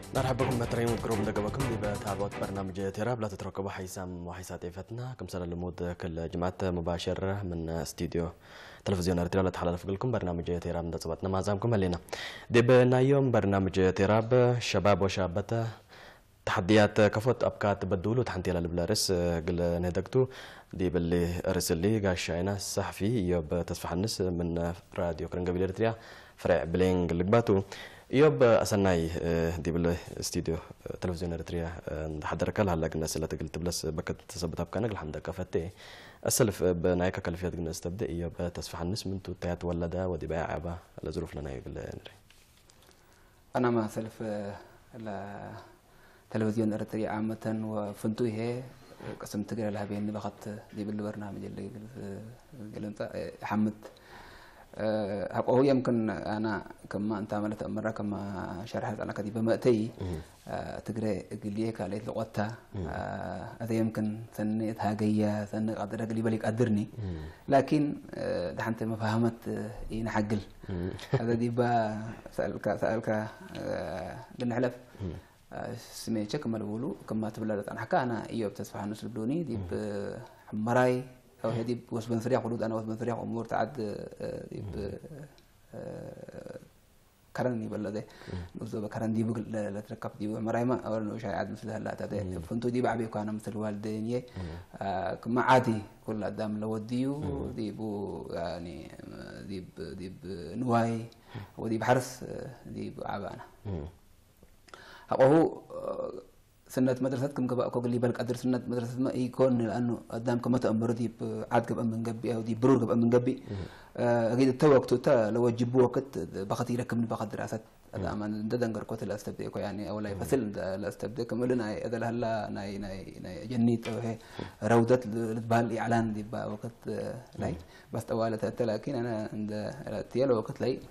مرحبا بكم مترين وتقربوا دقبكم بتابعوا برنامج تيراب لا تتركبوا حيسام وحيسات إفتنا كم سنة لمود كل جماعة مباشر من استديو تلفزيون أرتيرا لا تحلل فيكم برنامج تيراب من تصبتنا مع زامكم هلينا دبنا يوم برنامج تيراب شباب وشابته تحديات كفوت أبكات بدولو تحنتي على البلارس قل نهدكتو دي باللي أرسلي قاش عينا الصحفي يوب تصفح النس من راديو كرنقبيل أرتريا فرع بلينج لقباتو يوب أسناي دي بالله استديو تلفزيون أرتريا حضرك لها لكن الناس اللي تقول تبلس بكت تثبت أبكانك الحمد كفتي السلف بنايك كلفيات قلنا استبدأ يوب تصفح النس من تو تيات ولدا ودي بايع عبا لظروف لنا يقول نري أنا ما سلف تلفزيون أرتريا عامة وفنتو هي قسم تقرأ لها بيني بخط دي بالبرنامج اللي قلت حمد هو يمكن أنا كما أنت عملت مرة كما شرحت أنا كذي بمأتي تقرأ قليه كاليت لغتها هذا يمكن سنة هاجية سنة قدر قلي بالك قدرني لكن ده أنت ما فهمت إيه حقل هذا دي با سألك قلنا حلف سمي كما لولو كما تبلغت أنا حكى أنا إيوب تصفح الناس البلوني دي بمراي أو هذه وسبن فريق ولود أنا وسبن فريق أمور تعد دي كرني بلده نوزو بكرن دي بقول لا تركب دي مراي ما أول نوش عاد مثل هلا تده فنتو دي بعبي كأنا مثل والديني كما عادي كل قدام لو ديو دي بو يعني دي بنواي ودي بحرس دي بعبانا هو سنة مدرستكم كبا أكو اللي بالك أدرس سنة مدرسة ما يكون لأنه قدامكم ما تأمر دي عاد قبل من قبي أو دي برور قبل من قبي أكيد التوقت تا لو جيبوا وقت بقتي ركمني بقى دراسات هذا أمان ددن قرقوت الأستبدأ يعني أولا يفصل الأستبدأ كملنا هذا هلا ناي جنيت أو هي روضة لتبال إعلان دي بقى وقت لاي بس طوالة لكن أنا عند التيال وقت لاي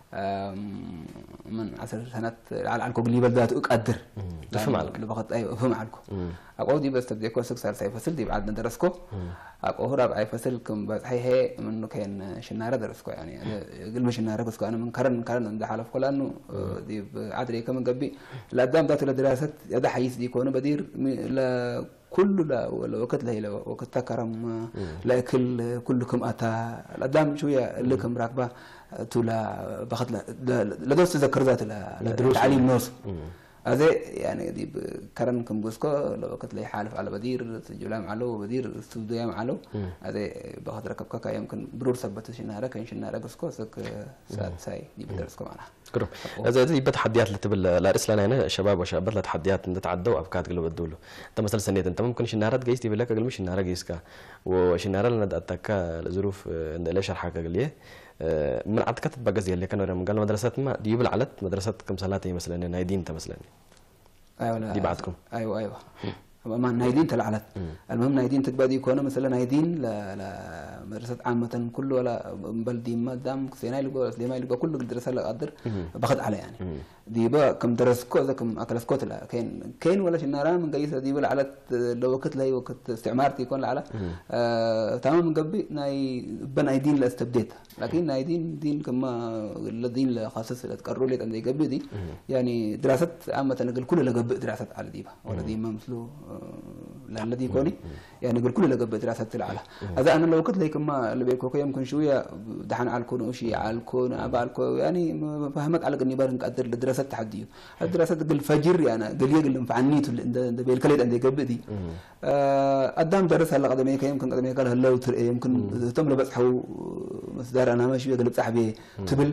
من 10 سنوات على الكوبلي بدأت أقدر تفهم عليك لبقت أيوة فهم عليكم أقول دي بس تبدأ كويس صار سيفصل دي بعد ندرسكو أقول رابع يفصل كم بس هي منه كان شنارة درسكو يعني قل مش شنارة بس أنا من كرن ده حلف كل أنه دي عادري كم قبي لقدام ذات الدراسات هذا حيث دي كونه بدير لا كل لا ولا وقت لا وقت تكرم لا كلكم أتى لقدام شوية لكم راكبة تولا بخت لا دوست تذكر ذات التعليم نص هذا يعني دي كرن كم جزء لو وقت لي حالف على بدير جلام علو بدير استوديام علو هذا بخت ركب كا يمكن برور سبت شنارة كان شنارة جزء سك ساي دي بدرسكم معنا كرو إذا دي بتحديات اللي تبل لا رسل أنا هنا شباب وشابات لتحديات أنت تعدوا أفكار قلوا بدولو أنت مثلا سنة أنت ممكن شنارة جيس تبي لك قل مش شنارة جيس كا وشنارة لنا أتكا الظروف ليش الحاجة قليه من عاد كتب بجزء اللي كانوا من قال مدرسات ما دي بالعلت مدرسات كم سنوات مثلا نايدين أنت مثلا أيوة دي بعدكم أيوة ما نايدين تلعلت المهم نايدين تبقى دي كونه مثلا نايدين لا مدرسة عامة كل ولا بلدي ما دام سيناي لقوا سليماي لقوا كل الدراسة لا أقدر باخد على يعني دي بقى كم درس كذا كم أكلس كوت لا كين ولا شناران من قيسة دي بقى على لو وقت لا وقت استعمارتي يكون على تمام من قبل ناي بنايدين لا استبديت لكن نايدين دين كما الذين خاصة اللي تقرروا لك عندي قبل دي يعني دراسة عامة نقول كل اللي قبل دراسة على دي بقى ولا دي ما مثله الذي يكوني يعني يقول كل اللي قبل دراسة العلا هذا أنا لو كنت لي كما اللي بيكون يمكن شوية دحين على الكون وشي على الكون أبى على الكون يعني فهمك على إني بارن قدر الدراسة تحديه الدراسة تقول فجر يعني قال يقول مفعنيت اللي بالكليد عندي قبل دي قدام درس هلا قدامي يمكن قدامي قال هلا يمكن تمر بس حو مصدر أنا ماشي قلب صاحبي تبل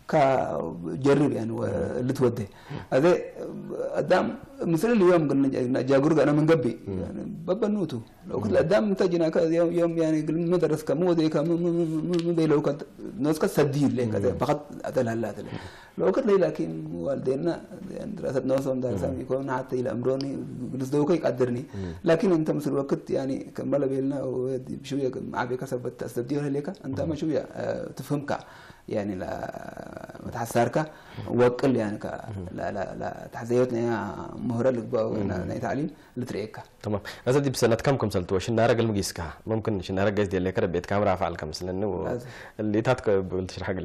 كجرب يعني اللي تودي هذا قدام مثل اليوم قلنا جاكور أنا من قبي يعني ببنوتو لو كنت قدام تجينا يوم يعني قل ما درس كم ودي كم ما بي لو كنت ناس كسديد لين كذا فقط أدل هلا لو كنت لي لكن والدينا دراسة نوصل دراسة يكون حتى إلى أمروني بالنسبة لي يقدرني لكن أنت مثل وقت يعني كمل بيلنا وشوية معبي كسبت تستدير ليك أنت ما شوية تفهمك يعني لا متحسرك وقل يعني لا تحزيتنا مهرة لك بقى تعليم لتريك تمام هذا دي بسنة كم سنتوا شنارة قل مجيسكها ممكن شنارة جايز دي اللي كده بيت كاميرا فعل كم سنة اللي تاتك قلت شرح لي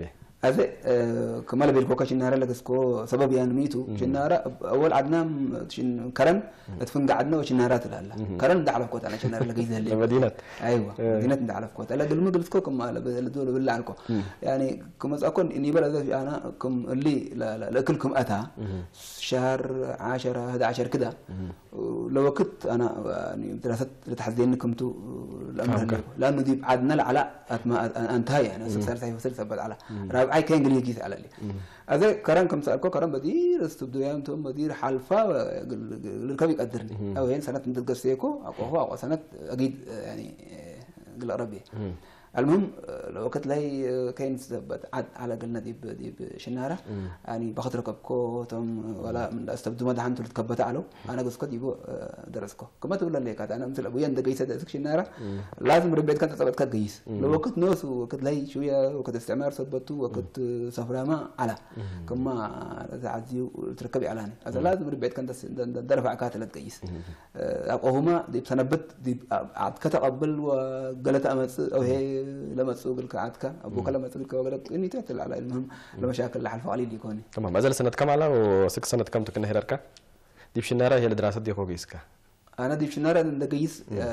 هذا كمال بيلكوكا شنارة لقسكو سبب يعني ميتو شنارة أول عدنا كرن تفن قعدنا وشنارات لهلا كرن دعلف كوت أنا شنارة لقيت اللي مدينة أيوة مدينة دعلف كوت ألا دول مقلسكو كم على دول بالله عنكم يعني كم أكون إني بلا أنا كم اللي لا كلكم أتى شهر 10 11 كده لو كنت أنا يعني درست لتحدين انكم تو الامر لانه دي عدنا على انتهى يعني صار ساي وصل ثبت على رابعي كان قال يجي على لي هذا كران كم سالكو كران بدير استبدو يوم تو مدير حلفا الكبي يقدرني او هين سنه متقسيكو اكو سنه اكيد يعني قال ربي المهم لو وقت لاي كاين ثبت على قلنا دي بشناره يعني باخذ ركبكو تم ولا استبدو ما دحنتو تكبت علو انا قصكو ديبو درسكو كما تقول لي كات انا مثل ابويا انت قيس دسك شناره لازم ربيت كانت ثبت كقيس لو وقت نوس وقت لاي شويه وقت استعمار ثبتو وقت سفرامه على كما تعزي تركبي علاني هذا لازم ربيت كانت درفع كاتله تقيس اقوهما دي سنبت دي عاد كتقبل وقالت امس او هي لما تسوق الكعادك ابوك لما تسوق الكوغلت اني تقتل على المهم المشاكل اللي حلفوا علي دي كوني تمام ما زال سنه كم على وسك سنه كم تكن هيركا دي بشناره هي الدراسه دي كوغيسكا انا دي بشناره دقيس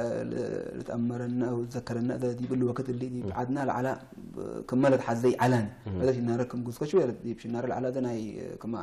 لتامرنا او تذكرنا دي بالوقت اللي دي بعدنا على كملت حزي علان هذا شناره كم جوسكا شويه دي بشناره على ده ناي كما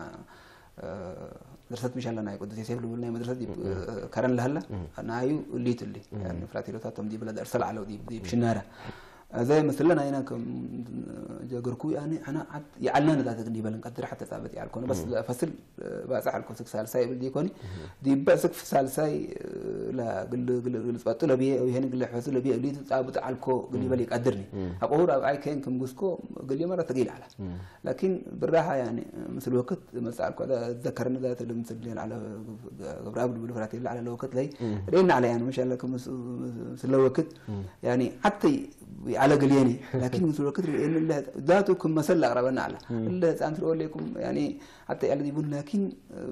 درست مش الله ناي قد سيسيب لنا مدرسه دي كرن لهلا نايو ليت اللي يعني فراتي لو تاتم دي بلا ارسل على دي بشناره زي مثلنا هنا كم جاكركو يعني انا يعلنا ذات قدي بل نقدر حتى ثابت يعلكون بس فصل باصح لكم سالساي بدي كوني دي باسك في سالساي لا قل سباتو لبي او هنا قل حفظ لبي اللي ثابت علكو قدي بل يقدرني اقول اي كان كم جسكو قل لي مره ثقيل على لكن بالراحه يعني مثل وقت مسالكو هذا ذكرنا ذات اللي مثل على قبر ابو بالفراتي على الوقت لي رينا على يعني ما شاء الله كم مثل وقت يعني حتى على قلياني لكن مثل الوقت إن الله ذاتكم مسلا قربنا على الله أنت تقول لكم يعني حتى يعني يقول لكن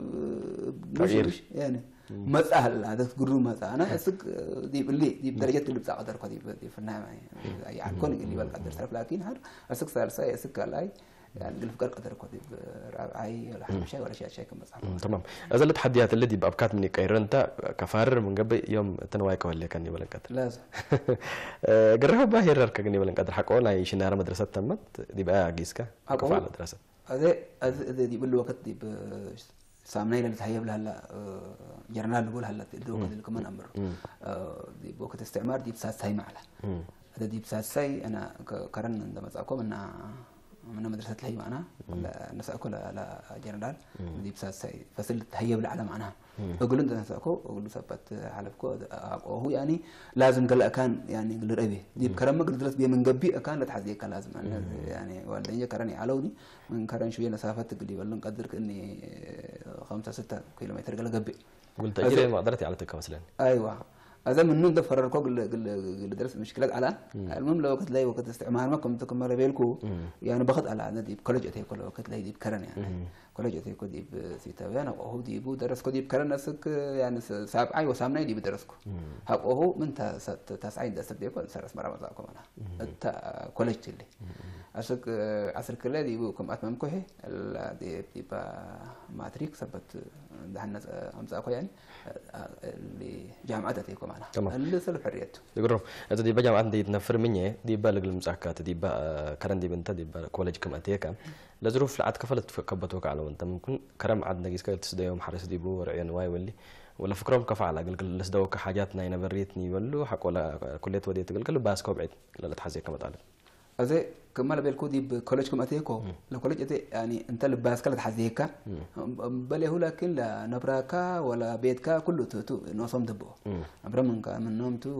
مش يعني ما سهل هذا تقولوا ما سهل أنا أسق دي باللي دي بدرجة اللي بتاع قدر قدي في النهاية يعني كون اللي بالقدر تعرف لكن هذا أسق صار ساي أسق لاي يعني الفكر قدر قدي رابعي ولا شيء ولا شيء كم بس تمام هذا التحديات اللي دي بأبكات مني كيرنتا كفار من قبل يوم تنوايك ولا كان يبلن قدر لازم قرها باهر كان يبلن قدر حقونا يشنار مدرسة تمت دي بقى جيسكا كفار مدرسة هذا دي بالوقت دي سامنا اللي تهيب لها جرنال نقول هلا الوقت اللي كمان أمر دي بوقت استعمار دي بساس هاي معله هذا دي بساس هاي أنا كرن عندما أقوم من مدرسة الهي معنا نسأكل على جنرال دي بساس فصل تهيب العالم معناها أقول أنت نسأكو أقول ثبت حلفكو هو يعني لازم قال أكان يعني قال رأبي دي بكرم قال درس بيه من قبي أكان لا تحزيك لازم يعني والدنيا كرني علوني من كرن شوية مسافة قلي ولا نقدر إني 5-6 كيلومتر قال قبي قلت أجري ما قدرت على تلك مثلا أيوة هذا من نون دفر الكوج اللي درس مشكلات على المهم لو وقت لاي وقت استعمار ما كنت كمل بيلكو يعني بخط على دي بكولج اتي كل وقت لاي دي بكرن يعني كولج اتي كو دي بسيتاويان او دي بو درس كو دي بكرن نسك يعني سابعي وسامناي دي بدرسكو حق هو من تسعين دست دي كو سرس مره مزاكو انا تا كولج اللي اسك عصر كله دي بو كم اتممكو هي دي با ماتريك ثبت دهنا امزاكو يعني اللي جامعات اتيكو معنا اللي سلف حريته يقولون إذا دي بجامعة دي تنفر مني دي بالغ المساكات دي با كرن دي بنت دي كولج كم أتيكا لظروف العاد كفلت كبتوك على وانت ممكن كرم عاد نجيس كده تسدي يوم حرس دي بو رعيان واي ولي ولا فكرهم كفى على قل لسدوك حاجاتنا هنا بريتني ولو حق ولا كلية وديت قل باسكو بعيد لا تحزي كم طالب هذا كمال بالكودي بكولج كم أتيكو لو كولج أتي يعني أنت لباس كلا تحزيكا بل هو لكن لا نبراكا ولا بيتكا كله تو نوصم دبو أبرم من نومتو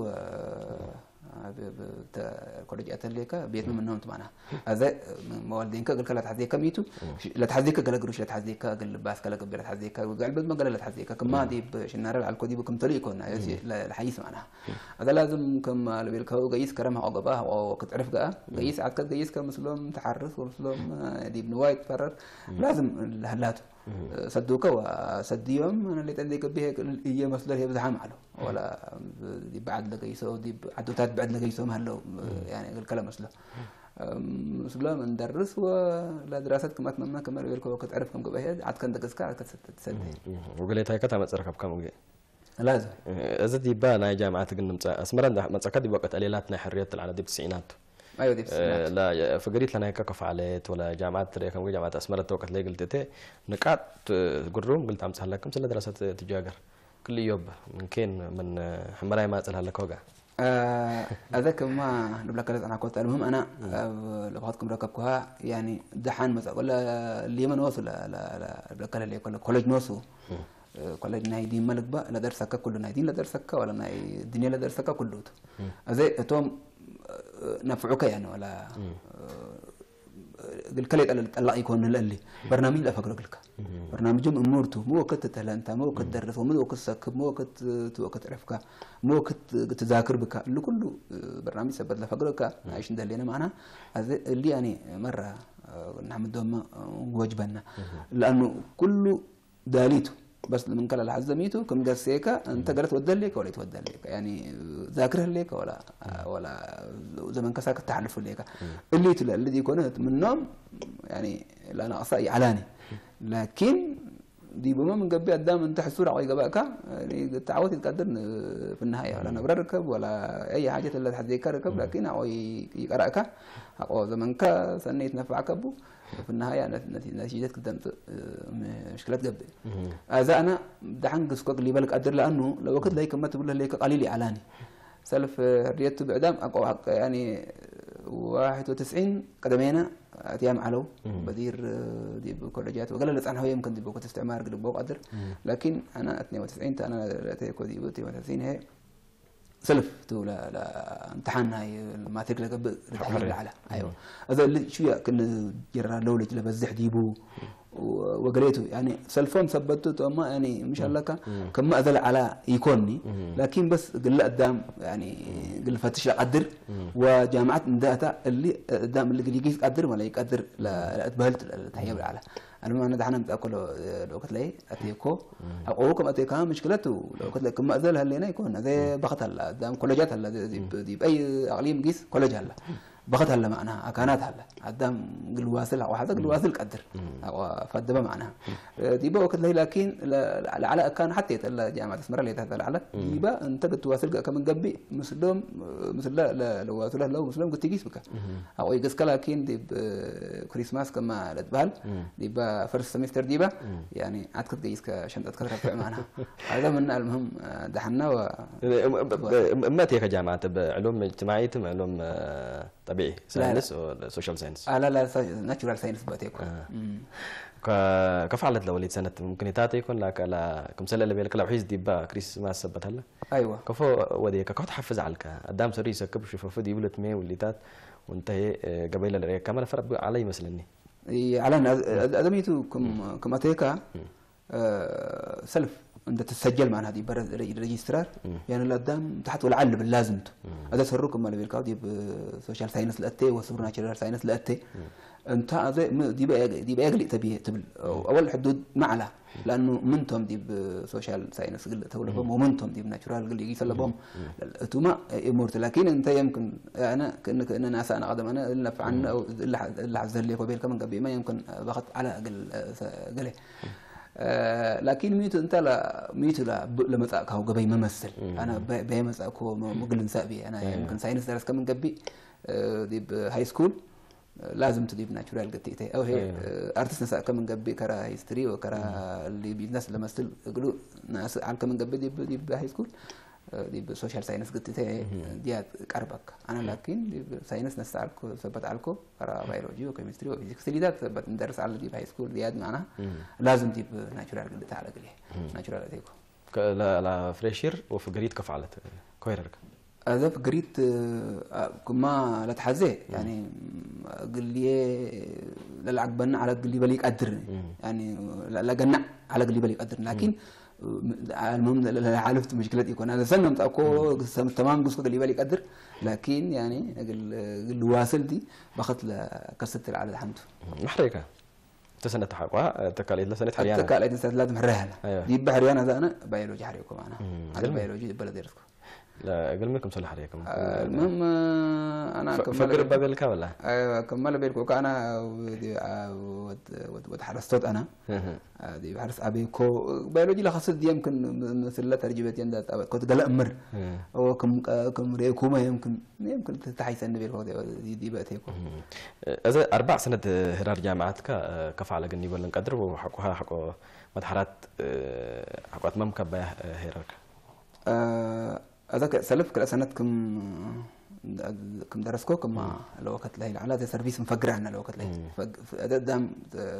كولج أتليكا بيت من نومتو معنا هذا موالدينكا قال كلا تحزيكا ميتو لا تحزيكا قال قروش لا تحزيكا قال لباس كلا قبل تحزيكا وقال بد ما قال لا تحزيكا كما دي بشنار على الكودي بكم طريقنا الحديث معنا هذا لازم كما بالكو قيس كرمها عقبها أو كتعرف قيس عاد قيس كمسلم تحرث ومسلم دي بنوايت فرر لازم هلاته صدوكا وصديهم انا اللي عندك به هي مساله هي بزحام على ولا دي بعد لقيسو دي عدوتات بعد لقيسو هلو يعني الكلام مسله مسلم ندرس ولا دراسات كما تمامنا كما يقولوا كتعرف كم قبل هاد عاد كان دقسك عاد كتسد وقلت هاي كتعمل صركب كم وجه لازم إذا دي بقى أنا جامعة قلنا أسمرنا ما تكدي وقت قليلاتنا حرية على دي بالتسعينات ايوه دي بالتسعينات لا فقريت لنا هيك كفعلت ولا جامعات كم جامعة أسمرت وقت اللي قلت تي نقاط قروم قلت أمس هلاكم سلا دراسات تجاجر كل يوم من كين من حمراء ما أسأل هلاك وقع هذاك ما نبلا كذا أنا كنت المهم أنا لغاتكم ركبكها يعني دحان مثلا ولا اليمن وصل لا بلا كذا اللي كله كولج نوصو كولج نايدين ملك بقى لا درسك كله نايدين لا درسك ولا ناي الدنيا لا درسك كله هذا توم نفعك يعني ولا الكلي الله يكون اللي برنامج لا فكر لك برنامجهم امورته مو وقت تهلنت مو وقت درس مو وقت سكب مو وقت عرفك مو وقت تذاكر بك اللي كله برنامج سبت لا فكرك عايش ندلينا معنا هذا اللي يعني مره نحمد دوما وجبنا لانه كله داليته بس من كلا العزميته كم قرسيكا انت قرت ودلك ولا تودلك يعني ذاكرها لك ولا زمن كساك تعرف لك اللي يكون من النوم يعني لا انا اصاي علاني لكن دي بما من قبل قدام انت حسور على قباك يعني تعودت تقدر في النهايه ولا انا بركب ولا اي حاجه اللي تحذيك ركب لكن او يقراك او زمن كسنيت نفعك ابو في النهايه نتيجه قدمت مشكلات قبل هذا انا دحين قسكو اللي بالك قدر لانه لو وقت لا كما تقول له قليل اعلاني سلف ريته باعدام يعني 91 قدمينا اتيام علو بدير دي بكولجات وقال لي انا هو يمكن دي بوقت استعمار قد بوق قدر لكن انا 92 انا تيكو دي 32 هي سلف تو لا امتحان هاي ما تقلق قبل على ايوه هذا اللي شويه كنا جرى لولج لبزح ديبو وقريته يعني سلفون ثبتته ما يعني مش الله كما أذل على يكونني لكن بس قل قدام يعني قل فتش قدر وجامعة نداتا اللي قدام اللي يقيس قدر ولا يقدر لا اتبهلت تهيب على انا ما ندحنا متاكل لو قلت لي اتيكو اقولكم اتيكا مشكلته لو قلت لك كما أذل هلينا يكون هذا بخت هلا قدام كولجات هلا دي باي اقليم قيس كولج هلا بخت هلا معناها كانت هلا قدام قل واصل او هذا قل واصل قدر فدبه معناها دي بقى وقت لكن على كان حتى جامعه اسمر اللي تهدل على دي بقى انت تواصل كمان قبي مسلم لا لو واصل لو مسلم قلت تجيس بك او يقص لكن دي كريسماس كما لتبال دي بقى فرست سمستر دي بقى يعني عاد تجيس كشنطه ترفع معناها هذا من المهم دحنا و امتى يا جامعه بعلوم اجتماعيه علوم طبيعي ساينس او سوشيال ساينس لا ناتشورال ساينس باتيكو كفعلت لو وليد سنه ممكن تاتي يكون لك لا كم سنه اللي بالك لو حيز ديبا كريسماس سبت هلا ايوه كفو وديك كنت حفز عليك قدام سوري سكب شوف فدي ولت مي وليتات وانتهي قبيله الريك كمان فرق علي مثلا على ادميتو كم اتيكا سلف انت تسجل مع هذه برا ريجسترار يعني لقدام تحت ولا علب لازمته هذا سركم مال بيركاو دي سوشيال ساينس لاتي وسوبر ناتشرال ساينس لاتي انت هذا دي بقى تبي اول حدود معله لانه منتم دي بسوشيال ساينس قلت ولا ومنتم دي بناتشرال قال يجي سلبهم توما امورت لكن انت يمكن انا كانك انا ناس انا قدم انا الا فعن او الا عزل لي وبين كمان قبل ما يمكن ضغط على قال لكن ميتو انت لا ميتو لا لمساك هو قبي ممثل انا بمساك هو مقل نسابي انا يمكن ساينس درس كم قبي دي بهاي سكول لازم تجيب ناتشورال قتيته او هي ارتست نساء كم قبي كرا هيستوري وكرا اللي الناس اللي مثل يقولوا ناس عن كم قبي دي بهاي سكول دي بسوشيال ساينس قتيته دي قربك انا لكن دي ساينس نسالكو ثبت عليكو كرا بيولوجي وكيمستري وفيزيكس اللي ده ثبت ندرس على دي بهاي سكول دياد معنا لازم دي ناتشورال قتيته على قليه ناتشورال قتيكو لا فريشير وفي قريت كفعلت كويرك هذا في قريت كما لا تحزي يعني قال لي للعقبنا على قال لي بالك قدر يعني لا قنع على قال لي بالك قدر لكن المهم لا عرفت مشكلتي يكون انا سنه متاكو تمام قصه قال لي بالك قدر لكن يعني قال واصل دي باخذ كسرت العدد حمد محرقه تسنة تحقوا تكاليد لسنة حريانا تكاليد لازم حريانا دي بحريانا هذا انا بيولوجي حريكم انا هذا بيولوجي بلد يرسكو لا قبل منكم صلح عليكم المهم انا فقر بابلكا ولا ايوه كمل بيلكو انا وتحرستوت انا دي بحرس ابيكو بيولوجي لخصت دي يمكن مثل ترجمتي عند كنت قال امر او كم ريكو ما يمكن تحيس ان بيلكو دي بقتيكو اذا 4 سنه هرار جامعتك كف على جني ولا نقدر وحقها حقو مدحرات حقات ممكن بها هرارك هذاك سلف كل سنة كم درسكو كم الوقت له على هذا سيرفيس مفقر عنا الوقت له هذا دام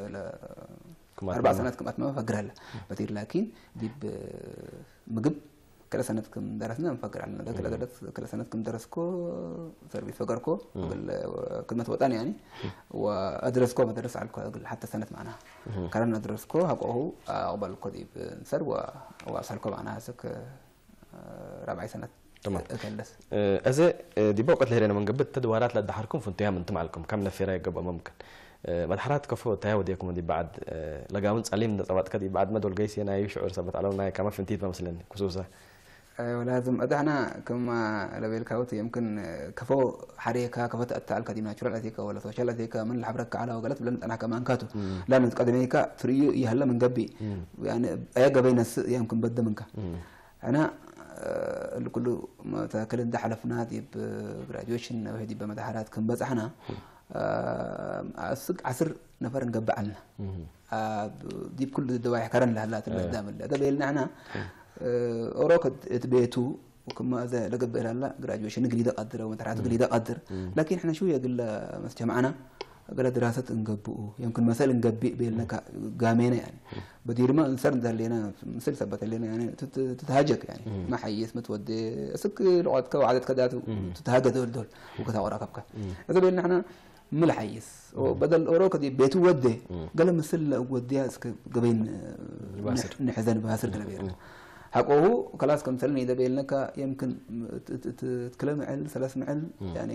4 سنوات كم أتمام فقر له بتير لكن دي مجب كل سنة كم درسنا مفقر عنا ذاك كل سنة كم درسكو سيرفيس فقركو كلمة وطن يعني وأدرسكو بدرس على حتى سنة معنا كان أدرسكو هو أقبل كذي بنصر وأصلكو معنا هسك 4 سنوات تمام أزا دي بوقت لهرينا من قبل تدوارات لدحركم فانتها من تمعلكم كم نفيرا يقبل ممكن مدحرات كفو تهاو ديكم دي بعد لقاون تعليم طبعات كدي بعد ما دول جيسي انا يشعر سبت على ناي كما فهمتيت مثلا خصوصا ولازم ادعنا كما لبيل كاوت يمكن كفو حريكا كفو تأتال كدي ناتشورال اثيكا ولا سوشيال اثيكا من الحبرك على وقالت بلن انا كمان كاتو لا نتقدميكا فريو يهلا من قبي يعني اي قبينا يمكن بد منك انا اللي كله ما تاكل ده حلفنا دي بجراديويشن وهدي بمدحرات كم بزحنا عصر نفر نقبع لنا دي بكل الدواعي كرن لها لا تقدام ده بيلنا احنا اوروك تبيتو وكما ذا لقبل لا جراديويشن قليده قدر ومدحرات قليده قدر لكن احنا شويه قل مستجمعنا قال دراسة نقبؤه يمكن مثلا نقبئ بيننا قامينا يعني بدير ما نسرد لنا مثل ثبت لنا يعني تتهاجك يعني ما حيس متودي اسك لغتك وعدد كذا تتهاجد دول وكذا وراكبك هذا بيننا احنا ملحيس وبدل اوروك دي بيتو ودي قال مثل وديها اسك قبين نحزن بهاسر كلابير حقه خلاص كم سلني اذا بينك يمكن تتكلم عن 3 معل يعني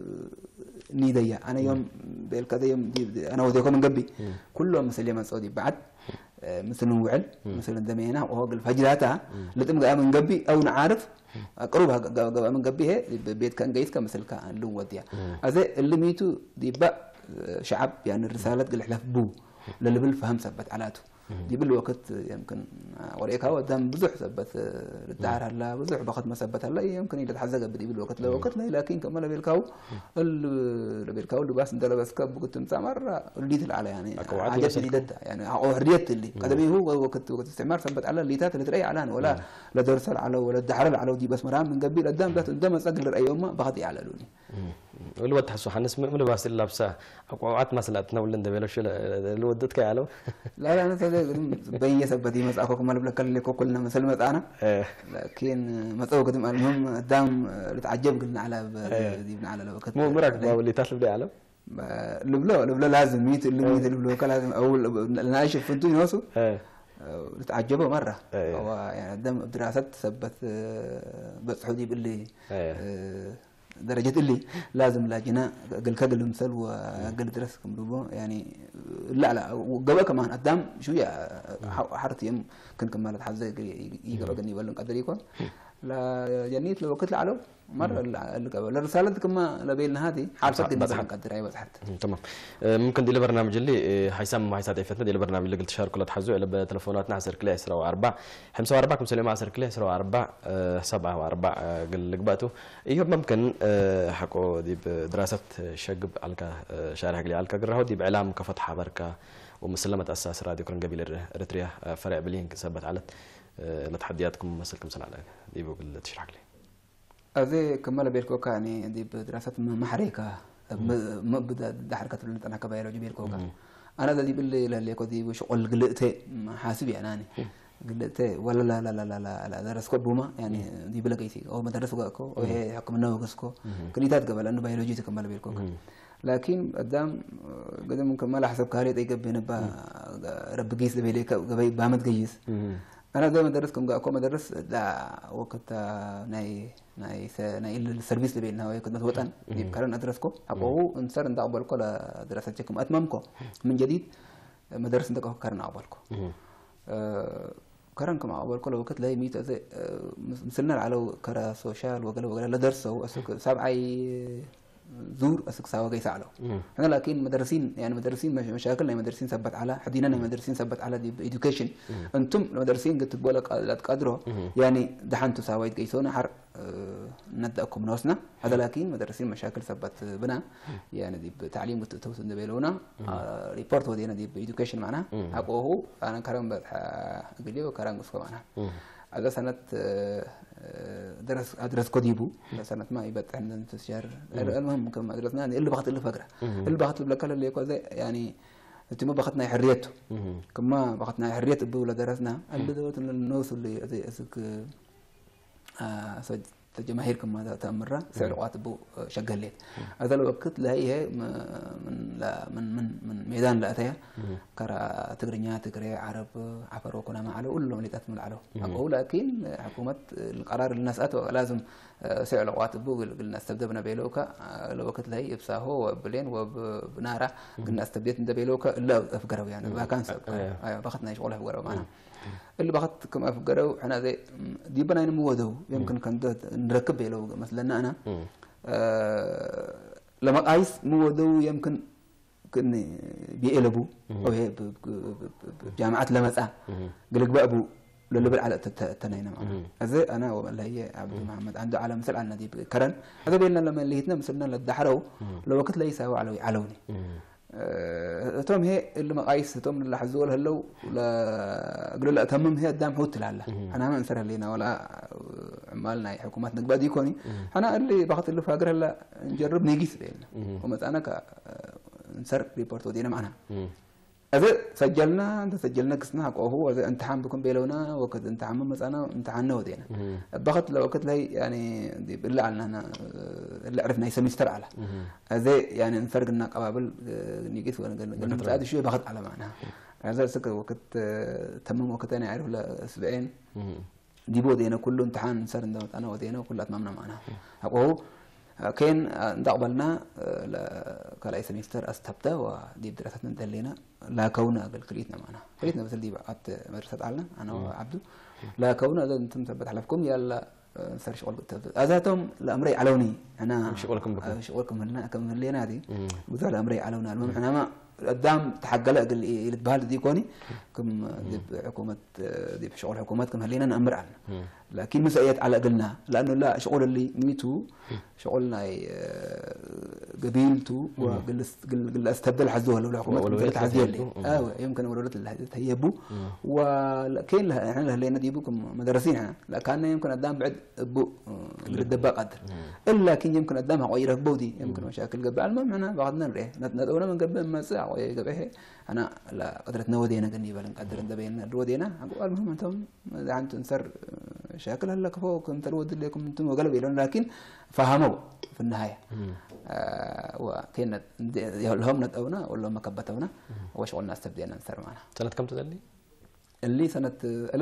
نيديا انا يوم بالكذا يوم انا وديكم من قبي كلهم مسلي من سعودي بعد مثل وعل مثل دمينا وهو الفجراتها لتم من قبي او نعرف قربها من قبي هي بيت كان جيس كمثل كان لو وديا هذا اللي ميتو دي بقى شعب يعني الرسالة قال حلف بو للي بالفهم ثبت علاته دي بالوقت يمكن وريك هو دام بزح ثبت الدعر هلا بزح باخذ ما ثبت هلا يمكن يتحزق بدي بالوقت لو وقت لا لكن كمان بيلكاو اللي بيلكاو اللي بس انت بس كب كنت مسامر اللي على يعني عجبت لي ضد يعني حريت اللي قدمي هو وقت استعمار ثبت على الليتات اللي تري على ولا لا درسل على ولا الدحر على ودي بس مرام من قبل قدام قدام اسقل ايوم باخذ على لوني الود تحسو حنس من باس اللبسه اقوات مسلاتنا ولا ندبلو شو الودتك يالو لا انا بين ثبتي مساكو كما لك كلنا مثل متانا لكن متو قدم المهم قدام تعجب قلنا على دي على وقت مو مراك اللي تاسلب على لبلو لازم ميت اللي لبلو لازم او نايش فنتو يوسو تعجبوا مره هو يعني قدام دراسات ثبت بس حدي باللي درجة اللي لازم لاجنا قل كقل مثل وقل درسكم دوبو يعني لا وقبل كمان قدام شوية حرت يوم كنت كمال تحزق يقرا قني ولا قدر يكون لا جنيت لو وقت على مرة اللي قبل الرسالة كما لبيلنا هذه حارسة قني ولا قدر أيوة صحت تمام ممكن دي البرنامج اللي حيسام ما حيساعد يفتنا دي البرنامج اللي قلت شاركوا لا تحزوا على بتلفوناتنا 10 كلي 10 و4 5 و4 كم سليمة 10 كلي 10 و4 7 و4 قل لقباتو ايوه ممكن حقو دي بدراسة شقب على شارع قلي على قرهو دي بعلام كفتح بركة ومسلمة أساس راديو كرن قبيل إريتريا فرع بلينك ثبت على لتحدياتكم مسلكم سلام دي بقول تشرح لي هذه كمال بيركوكا يعني دي بدراسة محركة ما بدا حركة اللي أنا كبيرة بيركوكا أنا دي باللي اللي كودي وشغل قلقت حاسب يعني أنا قلقت ولا لا لا لا لا لا درسكو بوما يعني دي بلا كيسي أو ما درسوا كو أو هي حكم النوغسكو كنيتات قبل لأنه بيولوجي كمال بيركوكا لكن قدام ممكن ما حسب كاريت أي قبل نبى رب جيس بيليك قبل بامد جيس أنا دائما درسكم قاكم أدرس لا وقت ناي السيرفيس اللي بيننا ويكون وطن يبكرن أدرسكم أبوه إنسان ده أقبلكم دراستكم أتممكم من جديد مدرسة عندك كرنا أقبلكم كران كما أول كل وقت لا يميت زي مثلنا على كرا سوشيال وقلا لا درسوا أسك سبعي زور أسك سوا جاي سعلو إحنا لكن مدرسين يعني مدرسين مشاكلنا مدرسين ثبت على حدينا مدرسين ثبت على دي education أنتم المدرسين قلت تقولك لا تقدروا يعني دحنتوا سويت جيسونا حر ندأكم ناسنا هذا لكن مدرسين مشاكل ثبت بنا يعني دي بتعليم توصل نبيلونا ريبورت ودينا دي education معنا أقوه أنا كرام قليل وكرام قصة معنا هذا سنة أدرس كوديبو سنة ما يبت عندنا تشجير المهم كم درسنا اللي بخت اللي فقرة اللي بخت بالكلام اللي كذا يعني تما بختنا حريته كما بختنا حريته بولا درسنا اللي دوت الناس اللي زي أسك الجماهير كما تأمرها سعر وقت بو شغالات هذا الوقت لا هي من ميدان لا أتيها كرا تقرنيا تقري عرب عفرو كنا ما على كلهم اللي تثمل عليه أقول لكن حكومة القرار الناس أتوا لازم سعر وقت بو قلنا استبدلنا بيلوكا الوقت لا هي بساهو وبلين وبنارة قلنا استبدلنا بيلوكا لا أفقروا يعني ما كان سبب بختنا شغله أفقروا معنا اللي بخت كم أفقروا إحنا زي دي بناين مودو يمكن كان نركب لو مثلا أنا لما عايز مودو يمكن كني بيقلبوا أو هي بجامعات لمسة قلق بأبو للي بالعلى تنينا معنا زي أنا ولا هي عبد محمد عنده على مثل عنا دي كرن هذا بيننا لما اللي هتنا مثلنا للدحرو لو وقت لا يساوي علوني توم هي اللي ما قايس توم اللي حزول هلو ولا قالوا لا تمم هي قدام حوت لعله انا ما انسر لينا ولا عمالنا حكومات نقبا دي كوني انا اللي باخذ اللي فاقر هلا نجرب نيجيس بينا ومت انا نسر ريبورت ودينا معنا هذا سجلنا قسنا هو هذا امتحان بكون بيلونا وقت امتحان مثلا امتحاننا ودينا باخذ لو وقت لي يعني دي بالله على هنا اللي عرفنا يسميستر على هذا يعني نفرقنا قبابل نيجيت ولا نساعد شويه باخذ على معناها هذا سكر وقت تمام وقت انا عارف لا اسبوعين دي بودينا كله امتحان صار انا ودينا وكلها تمامنا معناها هو كان نقبلنا كلا سمستر استبدا ودي دراستنا ندلينا لا كونا بالكليتنا معنا كليتنا مثل دي بقت مدرسة علنا انا وعبدو لا كونا اذا انتم ثبت حلفكم يلا صار شغل اذاتهم الامري علوني انا شغلكم لنا كم لنا دي وذا الامري علونا المهم احنا ما قدام تحقق اللي تبهال دي كوني كم دي حكومه دي شغل حكومات كم هلينا نامر عنه لكن مسؤوليات على قلنا لانه لا شغل اللي ميتو شغلنا قبيلته وقل استبدل حزوها لو الحكومات كانت تعزيه لي يمكن اولويات اللي تهيبوا ولكن احنا هلينا ديبوكم مدرسين احنا لكن يمكن قدام بعد ابو الدباق قدر الا لكن يمكن قدامها غير بودي يمكن مشاكل قبل المهم احنا بعضنا نريه ندونا من قبل ما ساعه ويقبه انا لا قدرت نودينا قني بل نقدر ندبينا ودينا المهم انتم اذا انتم نسر شاكل هلا كفوكم ترود لكم انتم وقلب يلون لكن فهموا في النهايه وكنا لهم ندونا ولا ما كبتونا وشغلنا استبدينا نسر معنا سنه كم تدلي اللي سنه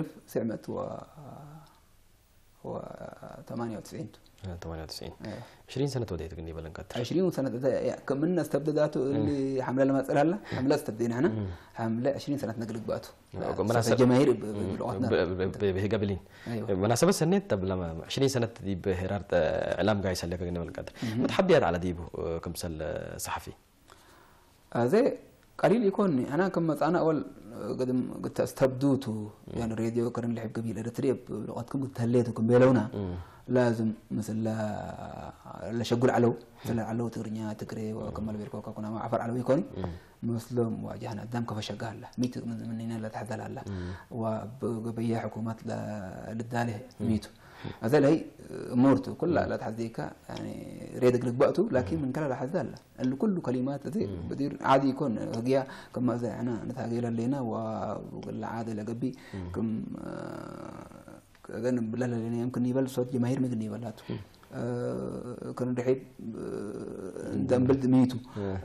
1998 98 20 سنه وديت قني بل نقدر 20 سنه كملنا استبداداته اللي حمله لما تسال هلا حمله استبدينا احنا حمله 20 سنه نقلق بقاته الجماهير بلغتنا به قبلين مناسبه سنه طب لما 20 سنه دي بهرار اعلام قايس لك قني بل نقدر متحبيات على ديبو كمثل صحفي زي قليل يكون انا كما انا اول قد استبدوته يعني الراديو كان لعب قبيل اريتريا بلغتكم قلت هليتكم بيلونا لازم مثلا لا شغل علو تغرنيا تكري وكمل بيركوكا كنا ما عفر علو يكون مسلم واجهنا قدام كيف شغال له ميت من هنا لا تحذر له وبيا حكومات للداله ميتو هذا هي امورته كلها لا تحذيك يعني ريدك لقبته لكن من كلا لا حذر له اللي كله كلمات زي بدير عادي يكون هجيا كما زي انا نتاجيل لنا والعاده لقبي كم كان بلا لنا يمكن يبل صوت جماهير ممكن يبلاته كان رحيب ندم بلد ميتو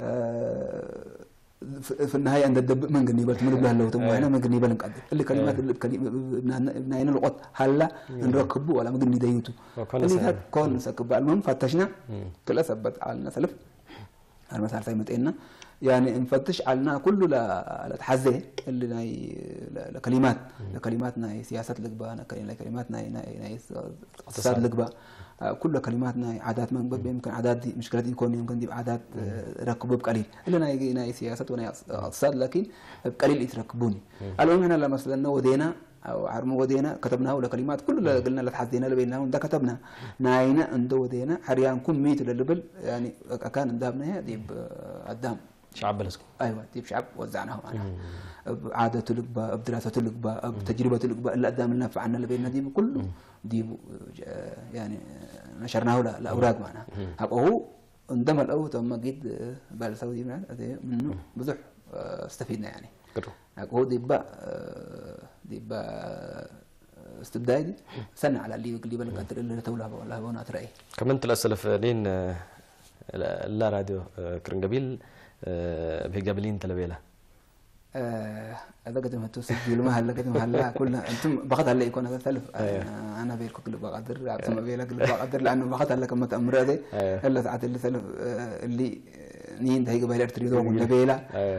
في النهايه عند الدب من قني بلت من بلا لو تم انا من قني بلن قدر اللي كلمات اللي بناين الوقت هلا نركبوا ولا مقني دايوتو اللي هاد كون سكب المهم فتشنا كل ثبت على سلف المسار سايمتنا يعني نفتش علينا كله لا تحزه اللي ناي لكلمات ناي سياسة لقبة لكلمات ناي اقتصاد لقبة كل كلماتنا عادات من باب يمكن عادات دي مشكلة دي يكون يمكن دي عادات ركبوا بقليل إلا ناي سياسة وناي اقتصاد لكن بقليل يتركبوني المهم هنا لما مثلا ودينا أو عرمو ودينا كتبناه ولا كلمات كل اللي قلنا لتحدينا لبيننا وده كتبنا ناينا عنده ودينا حريان كون ميت للبل يعني كان ندابنا دي قدام شعب بلسكم ايوه دي شعب وزعناه معنا بعادة لقبة بدراسة لقبة بتجربة لقبة اللي قدام لنا فعنا اللي بيننا دي كله دي يعني نشرناه لاوراق معنا هو اندم الاول ثم جيت بالسعودي منه بزح استفيدنا يعني هو دي بقى استبدادي سنة على اللي بالك قدر اللي تولها والله وانا اترأي كمان تلاسل فلين لا راديو كرنجبيل بهجابلين تلبيلا هذا قد ما تسجل ما هلا قد ما هلا كلنا انتم بقدر هلا يكون هذا ثلف انا بيلكم كل بقدر ما بيلك كل بقدر لانه بقدر هلا كم تامر هذا الا ساعات اللي ثلف اللي نين ده يقبل ارتريدو ولا بيلا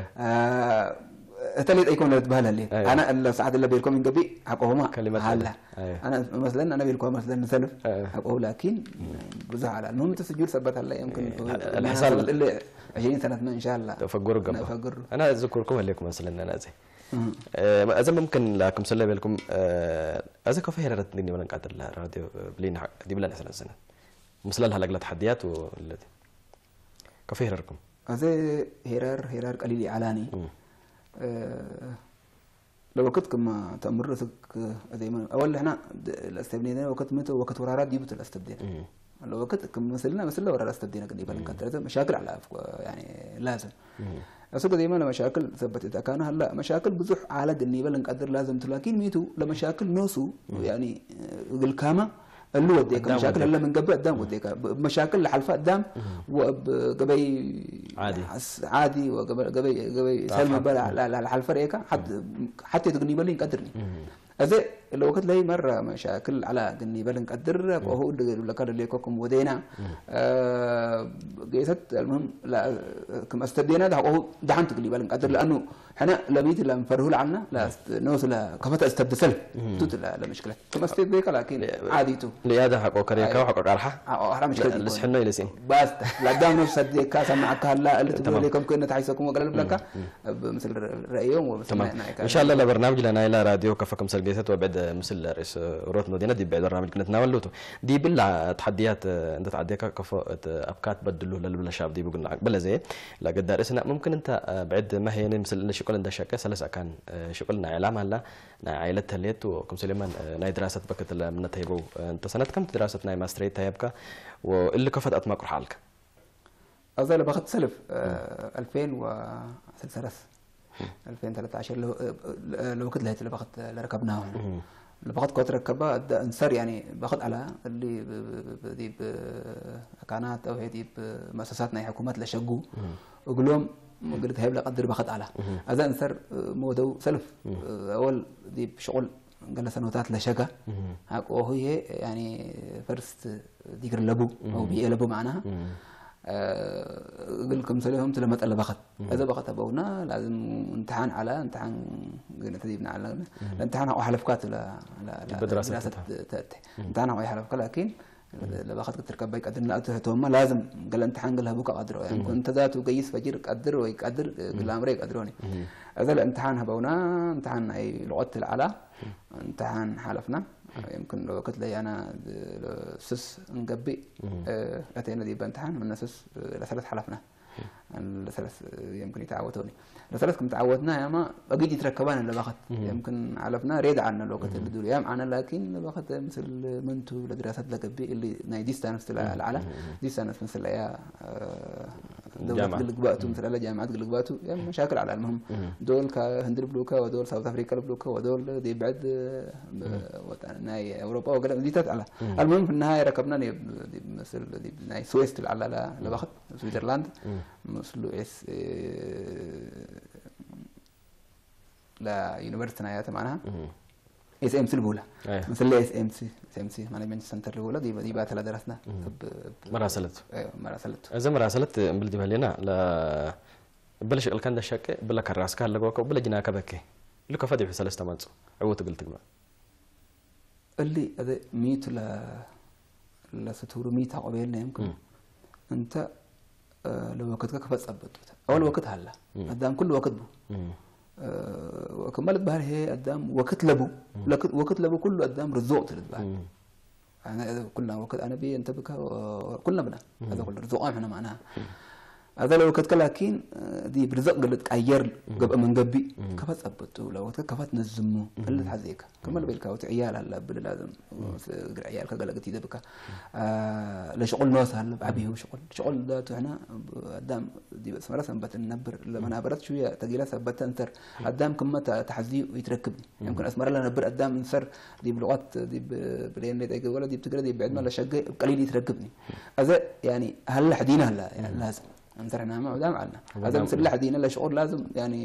تليت يكون لتبهل اللي انا الا ساعات اللي بيلكم من قبي حقهما هلا انا مثلا انا بيلكم مثلا ثلف حقه لكن بزعل المهم تسجل ثبت هلا يمكن الحصل اللي 20 سنة ما إن شاء الله تفجروا قبل أنا أذكركم لكم مثلا أنا زي إذا ممكن لكم سلة بالكم إذا كيف هي رتني ولا قادر الراديو بلين دي بلان سنة مثلا هلا قلت تحديات والذي كيف هي ركم هذا هيرار قليل علاني لو وقت كما تمرتك دائما أول احنا الاستبدينا وقت متى وقت ورارات دي بتل الاستبدينا لو وقت كم مثلنا ورا استبدينا قد يبان كانت مشاكل على يعني لازم أصدق دائما مشاكل ثبتت كان هلا مشاكل بزح على النيبل نقدر لازم لكن ميتو لمشاكل نوسو يعني الكامة اللي وديك مشاكل هلا من قبل قدام وديك مشاكل لحلفة قدام وقبي عادي وقبي سلمى بلا الحلفة ريكا حتى تقني بلين قدرني هذا لو وقت لي مرة مشاكل على قني بلن قدر وهو اللي كان ليكم ودينا جيست المهم لا كم استبدينا ده هو دحنت قني بلن قدر لأنه احنا لميت لما فرهول عنا لا نوصل كم تستبدل توت لا مشكلة كم استبديك لكن عادي تو لهذا حق وكريكا وحق قرحة حرام مشكلة لس حنا يلسين بس لا دام نفس ديك كاسة معك هلا اللي تقول لكم كنا تعيسكم وقلب لك مثل رأيهم تمام إن شاء الله لبرنامج لنا إلى راديو كفكم سلجيت وبعد مثل رئيس روت مدينة دي بعد برنامج كنا نتناولته دي بلا تحديات أنت تعديك كفو أبكات بدلوا للبلا شاب دي بقولنا بلا زي لا قد دارسنا ممكن أنت بعد ما هي مثل شغل عند شركة سلس كان شغلنا إعلام هلا عائلة هليت وكم سليمان ناي دراسة بكت من تهيبو أنت سنة كم دراسة ناي ماستريت تهيبك واللي كفت أتماك حالك أظل بأخذ سلف 2013 لو كنت لهيت اللي بأخذ ركبناهم اللي بأخذ كنت ركبها انصر يعني بأخذ على اللي دي كانت أو هي دي مؤسساتنا حكومات لشقو وقول لهم قلت هاي قدر بأخذ على هذا انصر مودو سلف أول دي بشغل قال سنوات لشقة وهي يعني فرست ذكر لبو أو بيئة لبو معناها قل لكم سليهم تلمت ألا بخت هذا بخت أبونا لازم امتحان على امتحان قلنا تديبنا على الامتحان أو حلفكات لا دراسة امتحان أو حلفكات لكن لا بخت تركب بيك قدر لا تهتم لازم قال امتحان قال هبوك قدره يعني كنت ذات وقيس فجر قدر ويقدر قال أمريك قدروني هذا الامتحان هبونا امتحان أي لغة العلا امتحان حلفنا يمكن لو قلت لي أنا سس نقبي أتينا دي بامتحان من سس لثلاث حلفنا لثلاث يمكن يتعودوني لثلاث كم تعودنا يا ما بقيت يتركبان اللي باخذ يمكن علفنا ريد عنا لو قلت اللي دول يام عنا لكن باخذ مثل منتو لدراسات لقبي اللي نايدي استانس العلا دي استانس مثل يا دولة قلقباتو مثل على جامعات قلقباتو يعني مشاكل على المهم دول كهندر بلوكا ودول ساوث أفريقيا بلوكا ودول دي بعد ناي أوروبا وقال دي تتعلى المهم في النهاية ركبنا دي مثل دي ناي سويس على لا باخذ سويسرلاند مثل لا يونيفرسيتي نايات معناها اس ام سي الاولى مثل اس ام سي مانجمنت سنتر الاولى دي بقى ثلاث درسنا مراسلت ايوه مراسلت اذا مراسلت بلدي مالينا لا بلا شغل كان ده شك بلا كراس كان لقوك وبلا جناك بكي اللي كفدي في سلسلة مانسو عوت قلت بقى اللي هذا ميت لا ستور ميت عقبالنا يمكن أنت لو وقتك كفت صبت أول وقت هلا قدام كل وقت بو وكملت بهر هي قدام وقت لبو وقت لبو كله قدام رزق ترد بهر أنا كلنا وقت أنا بي أنت بك كلنا بنا هذا كله رزق إحنا معناها هذا لو كنت لكن دي برزق قلت كأير قبل من قبي كفت أبطو لو كفت نزمو قلت حذيك كمل بالك وتعيال هلا بل لازم عيال كقلت تيجي بك لشغل ناس هلا بعبيه شغل ده هنا قدام دي بس مرة ثبت النبر لما نبرت شوية تجيله ثبت أنتر قدام كم تحذي ويتركبني يمكن أسمر لنا نبر قدام نصر دي بلغات دي بلين اللي ولا دي بتقدر دي بعد ما لا شقة قليل يتركبني هذا يعني هلا حدينا هلا يعني لازم انترنا ما قدام عنا هذا مثل لحدينا لا شعور لازم يعني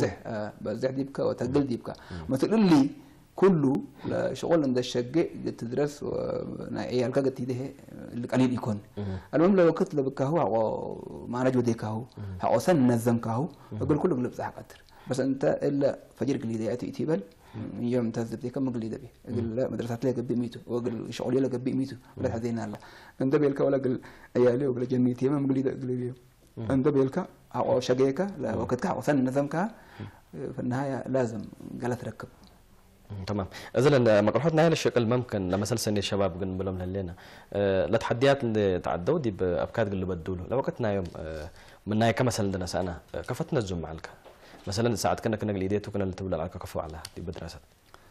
بزح ديبك وتقل ديبك مثل اللي كله لا شغل عند الشقة تدرس ونعيا الكاجت تيده اللي قليل يكون المهم لو وقت لبك هو ما نجود ديك هو حوسن نظم كهو يقول كله قلب صح قدر بس انت الا فجر قليل ياتي تيبل يوم تهذب ديك ما قليل دبي يقول لا مدرسات لي قبي ميتو وقال شغل لي قبي ميتو ولا حدينا الله انت بيلك ولا قال عيالي ولا جنيتي ما قليل أنت بيلك أو شقيك لا وقتك أو سن نظمك في النهاية لازم قالت ركب. تمام. إذا مقالحتنا هاي الشكل ممكن لما سلسلة الشباب قلنا بلهم هلينا التحديات اللي تعدوا دي بأفكار اللي بدولوا لو وقتنا يوم من نهاية كمثل عندنا سنة كفتنا الزوم معلك مثلا ساعات كنا قليديت وكنا اللي تبلا على كفو على دي بدراسات.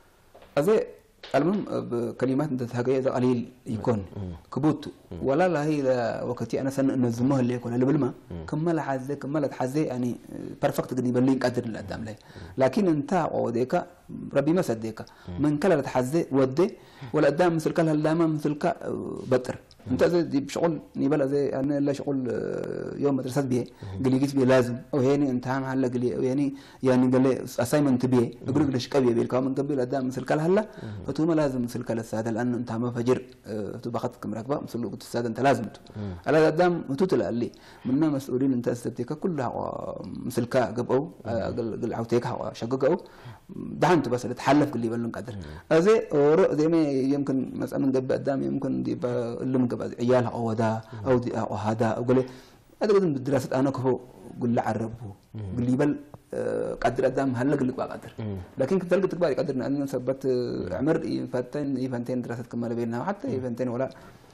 أزي المهم بكلمات انت تهجي اذا قليل يكون كبوت ولا لا هي وقتي انا سن نظمها اللي يكون اللي بالما كمل حزه كملت حزه يعني بيرفكت قد يبلين قدر اللي قدام لي لكن انت وديك ربي ما صديك من كلت حزه ودي ولا قدام مثل كلها اللامه مثل بطر انت زي بشغل نيبل زي انا لا شغل يوم مدرسه بيه قال لي جيت بيه لازم او هيني انت هلا قال لي يعني قال لي اساينمنت بيه يقول لك ليش قبي بيه كمان قبل قدام مثل كلها هلا فتوما لازم مثل كلها الساده لانه انت ما فجر تبقى اخذتك مركبه مثل قلت الساده انت لازم على قدام متوتل قال لي منا مسؤولين انت استبتيك كلها مثل كا قبو قال عوتيك شققوا دحنت بس تحلف قال لي بلن قدر زي زي ما يمكن مثلا قبل قدام يمكن دي اللي من قبل عيالها او دا او دي او هذا اقول هذا قدام بالدراسه انا كفو قل لي عربه قل لي بل قدر قدام هلا قل لك قدر لكن كنت لقيت تباري قدر ان ثبت عمر يفنتين دراسه كمال بيننا حتى يفنتين ولا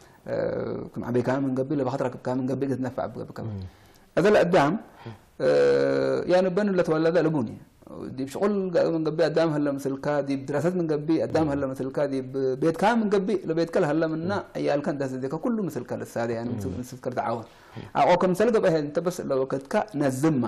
كم عبي كان من قبل بخاطرك كان من قبل تنفع كمان هذا القدام يعني بن اللي تولد لبوني دي بشغل من قبل قدام هلا مثل كادي بدراسات من قبل قدام هلا مثل كادي بيت كان من قبل لبيت كله هلا منا عيال كان داس ديك كله مثل كل الساده يعني مثل كر تعاون او كم سلقه به انت بس لو وقت كا نزمه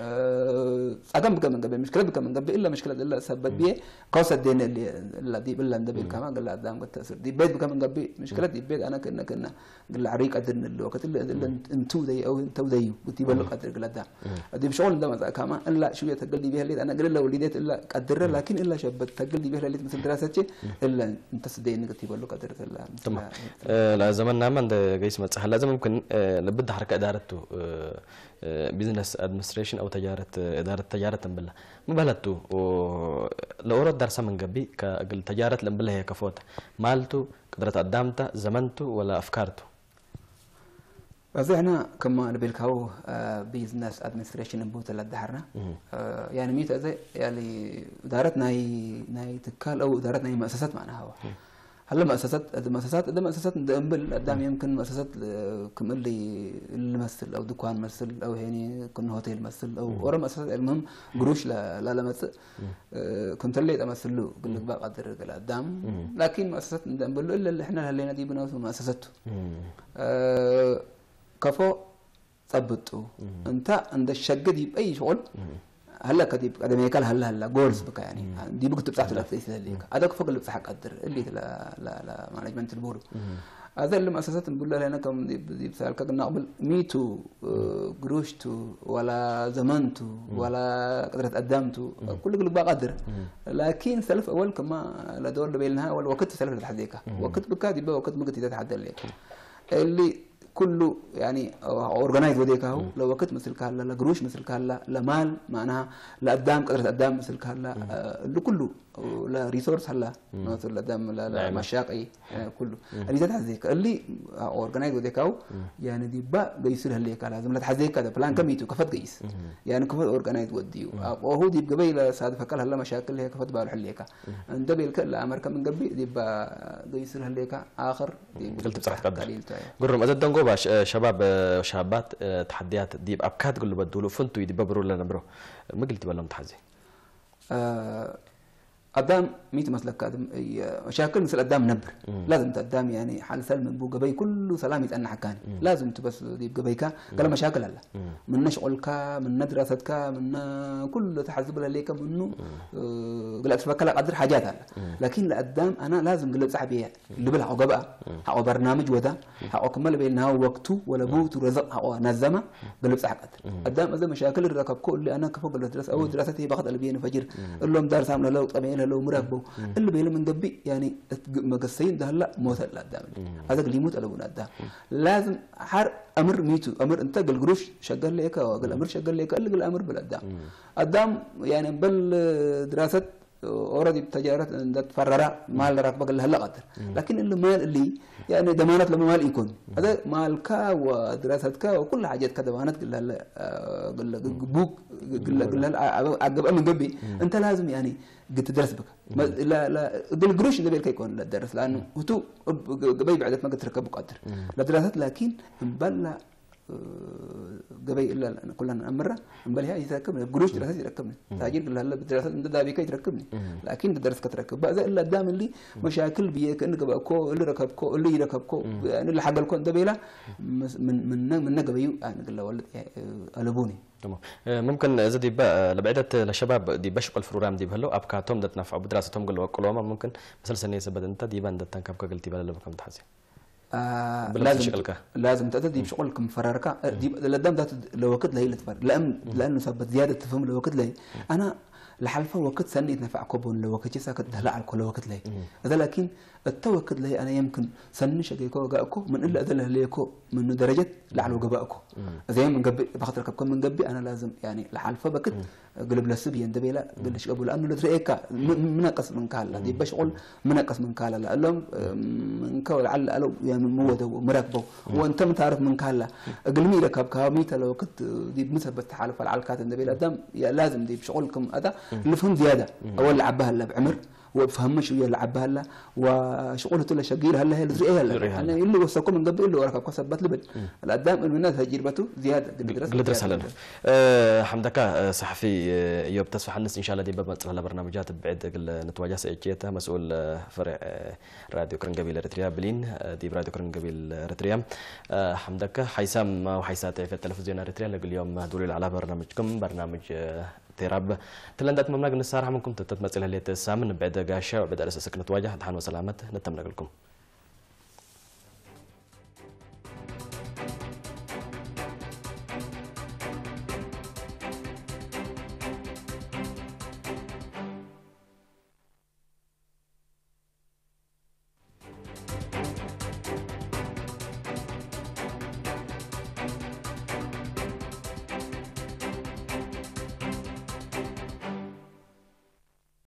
أقام بك من قبل مشكلة بك من قبل إلا مشكلة إلا سبب بيه قوس الدين اللي دي بالله ندبي كمان قال قدام قد تأثير دي بيت بك من قبل مشكلة دي بيت أنا كنا قال عريق قدرنا اللي وقت اللي أنتو ذي أو أنتو ذي وتبلغ قدر قال قدام دي بشغل ده مثلا كمان إلا شوية تقول لي بيها اللي أنا قال له وليدات إلا قدرها لكن إلا شبت تقول لي بيها اللي مثل دراستي إلا أنت صدقني قلت تبلغ قدر إلا تمام لا زماننا من ده جيس متصح لازم ممكن لبد حركة إدارته بزنس ادمنستريشن او اداره تجاره بالله ما بلدتو لو رد درس من قبي كقل تجاره بالله هي كفوت مالتو قدرت قدامته زمنته ولا افكارته بس احنا كما نبيلكاو بزنس ادمنستريشن بوت الدهرنا يعني ميت زي يعني ادارتنا ناي تكال او ادارتنا مؤسسات معناها هلا مؤسسات دمبل قدام يمكن مؤسسات كمل لي الممثل او دكان مثل او هني كنا هوتيل مثل او ورا مؤسسات المهم قروش لا مثل كنت اللي امثل له قل لك بقى قدر قدام لكن مؤسسات دمبل الا اللي احنا هلينا دي بنوس مؤسساته كفو ثبتوا انت عند الشقه دي باي شغل هلا كتب قدام يكل هلا جولز بك يعني دي بك تبصحت لك ليك هذا فوق اللي بصح قدر اللي لا مانجمنت البور هذا اللي مؤسسات نقول لها هنا كم دي بسال كنا قبل ميتو قروشتو ولا زمنتو ولا قدرت قدمتو كل بقى قدر لكن سلف اول كما لا دور بينها ولا وقت سلف الحديقه وقت بك دي وقت بك تتحدى لك اللي كله يعني اورجنايز وديكاو لو وقت مثل كهلا لقروش مثل كهلا لمال معناها لقدام قدرة قدام مثل كهلا لكله لا ريسورس هلا مثل قدام لا مشاقي كله اللي زاد حزيك اللي اورجنايز وديكاو يعني دي با بيصير هليك لازم لا تحزيك هذا بلان كميتو كفت قيس يعني كفت اورجنايز وديو وهو دي قبيل صادف فكر هلا مشاكل هيك كفت بالو حليك انت بيلك لا امريكا من قبي دي با بيصير هليك اخر دي قلت بصراحه قدر قرم اذا دنقو باش شباب وشابات تحديات دي ابكات قول بدولو فنتو يدي ببرو لنا برو ما قلت بلهم تحزي قدام ميت مسلك قدام مشاكل مثل قدام نبر لازم تقدام يعني حال سلم بو قبي كله سلام يتأنى حكاني لازم تبس دي قبيكا قال مشاكل هلا من شغلك من دراستك من كل تحزب لك منه قال اتفكر قدر حاجات هلا لكن لقدام انا لازم قلت صاحبي اللي بلها قبا حق برنامج ودا حق كمل بينها وقته ولا بوت ورزق حق نظمه قلت صح قدام اذا مشاكل الركب كل انا كفوق الدراسه او دراستي باخذ البين فجر اللهم دار سامنا لو طبيعي لو مراقبه اللي بيلم من قبي يعني مقصين ده هلا موت لا قدام هذا اللي يموت قلبنا قدام لازم حر امر ميتو امر انت قال قروش شغال لك قال امر شغال لك اللي قال امر بالقدام قدام يعني بل دراسه اوريدي تجارت تفرر مال راكبك هلا قدر لكن اللي مال اللي يعني ضمانات لما مال يكون هذا مالك ودراستك وكل حاجات كضمانات قال بوك قال عقب من قبي انت لازم يعني قلت تدرس بك لا قل قروش اللي بيلك يكون لا تدرس لانه هو قبي بعدت ما قد تركب قدر لا دراسات لكن بلا قبي الا كلنا امره بل هي يركبني قروش دراسات يركبني تاجير قال هلا بدراسات انت دابي كي تركبني لكن تدرس كتركب بعد الا قدام اللي مشاكل بيك انك بقى اللي ركبكو اللي يركبكو يعني اللي حق الكون دبيله من قبيو يعني قال له ولد قلبوني تمام ممكن اذا دي بقى لبعدة لشباب دي بشق الفروجرام دي بهلو ابكاتهم دتنفعوا بدراستهم قالوا قلوما ممكن مثلا سنه سبد انت دي بان دتنكب قلتي بلا بكم تحسي لازم تأتي بشغلك مفررك دي لقدام ذات لو وقت لهي لتفر لانه سبب زياده تفهم لو وقت لهي انا لحلفه وقت سني يتنفع كوبون لو وقت ساكت هلا على كل وقت لهي هذا لكن التوكد لهي انا يمكن سني شقيكو قاكو من الا اذا لهيكو من درجه لعلو قباكو زي من قبي باخذ ركبكم من قبي انا لازم يعني لحلفه بكت قلب لسب يندبيلا قلش قبل لانه لتريك منقص من كالا دي بشغل منقص من كالا لهم من كول على يعني موده ومراكبه وانت ما تعرف من كالا قلمي ركب كاميته لو كنت دي بنسبه تحالف على الكات الندبيلا دام لازم دي بشغلكم هذا اللي فهم زياده اول لعبها هلا بعمر وفهمش ويا لعبها هلا وشغلته له شقير هلا هي اللي هلا انا اللي وصلكم من قبل اللي ركب كسبت لبن القدام الناس تجربته زياده درس هلا حمدك صحفي ايوب تصفح الناس ان شاء الله دي باب على برنامجات بعد نتواجه سيجيته مسؤول فرع راديو كرنقبيل اريتريا بلين دي راديو كرنقبيل اريتريا حمدك حيسام وحيسات في التلفزيون اريتريا اليوم دولي على برنامجكم برنامج تيراب تلندات ممناق نسارح منكم تتمثل هلية السامن بعد قاشة وبعد أساسك نتواجه دحان وسلامت نتمنى لكم